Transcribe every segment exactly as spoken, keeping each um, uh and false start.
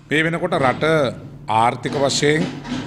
මේ වෙනකොට රට ආර්ථික වශයෙන්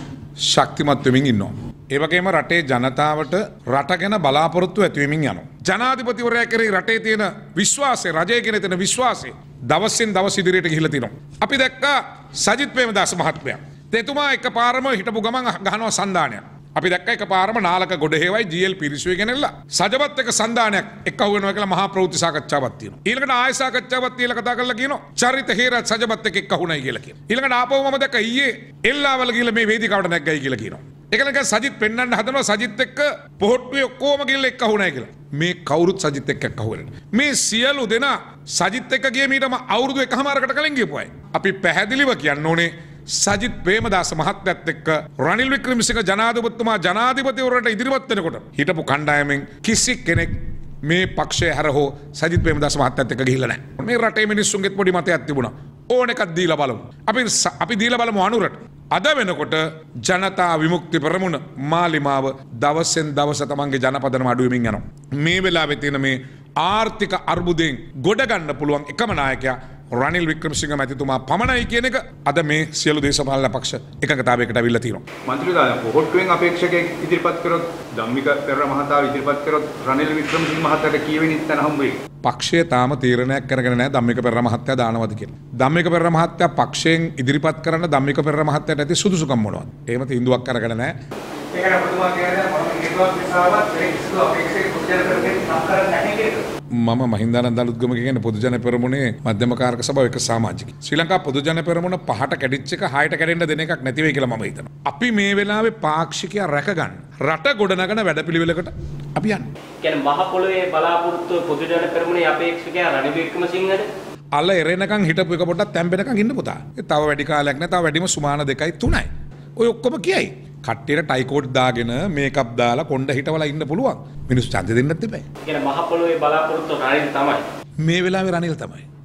ශක්තිමත් වෙමින් ඉන්නවා. ඒ වගේම රටේ ජනතාවට රට ගැන බලාපොරොත්තු ඇති වෙමින් යනවා. ජනාධිපතිවරයා කෙරෙහි රටේ තියෙන විශ්වාසය, රජය කෙරෙහි තියෙන විශ්වාසය දවසින් දවස ඉදිරියට ගිහිලා තිනවා. අපි දැක්කා සජිත් ප්‍රේමදාස මහත්මයා. එතුමා එකපාරම හිටපු ගමන් ගහනවා සන්දානයක්. අපි දැක්ක එකපාරම නාලක ගොඩහේවයි ජී එල් පිරිසුවේ ගෙනල්ලා සජපත් එක සන්දානයක් එක්කහුව වෙනවා කියලා මහා ප්‍රවෘත්ති සාකච්ඡාවක් තියෙනවා. ඊළඟට ආය සාකච්ඡාවක් තියලා කතා කරලා කියනවා චරිත හේරත් සජපත් එක එක්කහුණයි කියලා කියනවා. ඊළඟට ආපහු මම දැක්ක ඊයේ එල්ලාවල ගිහලා මේ වේදිකාවට නැග්ගයි කියලා කියනවා. ඒකලක සජිත් පෙන්වන්න හදනවා සජිත් එක්ක පොහොට්ටුවේ ඔක්කොම ගිහලා එක්කහුණයි කියලා. මේ කවුරුත් සජිත් එක්ක එක්කහුවෙන්නේ. මේ සියලු දෙනා සජිත් එක්ක ගියේ මීටම අවුරුදු එකමාරකට කලින් ගියපු අය. අපි පැහැදිලිව කියන්න ඕනේ සජිත් ප්‍රේමදාස මහත්තයත් එක්ක රනිල් වික්‍රමසිංහ ජනාධිපතිතුමා ජනාධිපතිවරයාට ඉදිරිපත් වෙනකොට හිටපු කණ්ඩායමෙන් කිසි කෙනෙක් මේ පක්ෂය හැර හෝ සජිත් ප්‍රේමදාස මහත්තයත් එක්ක ගිහිල්ලා නැහැ. මේ රටේ මිනිස්සුන්ගෙත් පොඩි මතයක් තිබුණා. ඕන එකක් දීලා බලමු. අපි අපි දීලා බලමු අනුරට. අද වෙනකොට ජනතා විමුක්ති පෙරමුණ මාලිමාව දවසෙන් දවස තමන්ගේ ජනපදනම අඩු වෙමින් යනවා. මේ වෙලාවේ තියෙන මේ ආර්ථික අර්බුදයෙන් ගොඩ ගන්න පුළුවන් එකම නායකයා රනිල් වික්‍රමසිංහ මැතිතුමා පමණයි කියන එක අද මේ සියලු දේශපාලන පක්ෂ එකඟතාවයකට අවිල්ලා තියෙනවා. මන්ත්‍රීතුමා පොහොට්ටුවෙන් අපේක්ෂකයෙක් ඉදිරිපත් කරොත් ධම්මික පෙරේරා මහතාව ඉදිරිපත් කරොත් රනිල් වික්‍රමසිංහ මහතාට කීවෙනි තැන හම්බ වෙයි? පක්ෂය තාම තීරණයක් කරගෙන නැහැ ධම්මික පෙරේරා මහත්තයා දානවද කියලා. ධම්මික පෙරේරා මහත්තයා පක්ෂයෙන් ඉදිරිපත් කරන ධම්මික පෙරේරා මහත්තයාට ඇති සුදුසුකම් මොනවද? එහෙම තීන්දුවක් කරගෙන නැහැ. ඒකට ඔබතුමා කියන්නේ මොන හේතුවක් නිසාවත් මේ කිසිදු අපේක්ෂකයෙක් පුදුජන පෙරමුණේ නම් කරන්නේ නැහැ කියලා. මම මහින්දානන්ද අලුත්ගම කියන්නේ පොදුජන පෙරමුණේ මධ්‍යම කාරක සභාව එක සමාජිකයෙක්. ශ්‍රී ලංකා පොදුජන පෙරමුණ පහට කැඩිච්ච එක හයට කැඩෙන්න දෙන එකක් නැති වෙයි කියලා මම හිතනවා. අපි මේ වෙලාවේ පාක්ෂිකයා රැකගන්න රට ගොඩනගන වැඩපිළිවෙලකට අපි යන්නේ. කියන්නේ මහ පොළොවේ බලාපොරොත්තු පොදුජන පෙරමුණේ අපේක්ෂකයා රනිල් වික්‍රමසිංහද? අල්ල එරෙනකන් හිටපු එක පොඩ්ඩක් තැම්බෙනකන් ඉන්න පුතා. ඒ තව වැඩි කාලයක් නෑ. තව වැඩිම සුමාන දෙකයි තුනයි. ඔය ඔක්කොම කියයි. කට්ටියට ටයිකෝට් දාගෙන මේකප් දාලා කොණ්ඩ හිටවලා ඉන්න පුළුවන්. මිනිස්සු ඡන්දෙ දෙන්නත් එපා. කියන්නේ මහ පොළොවේ බලාපොරොත්තු රනිල් තමයි. මේ වෙලාවේ රනිල් තමයි.